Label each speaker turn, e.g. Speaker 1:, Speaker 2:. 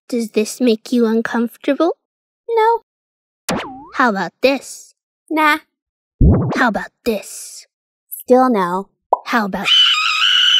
Speaker 1: Does this make you uncomfortable?
Speaker 2: No.
Speaker 1: How about this?
Speaker 2: Nah.
Speaker 1: How about this?
Speaker 2: Still no.
Speaker 1: How about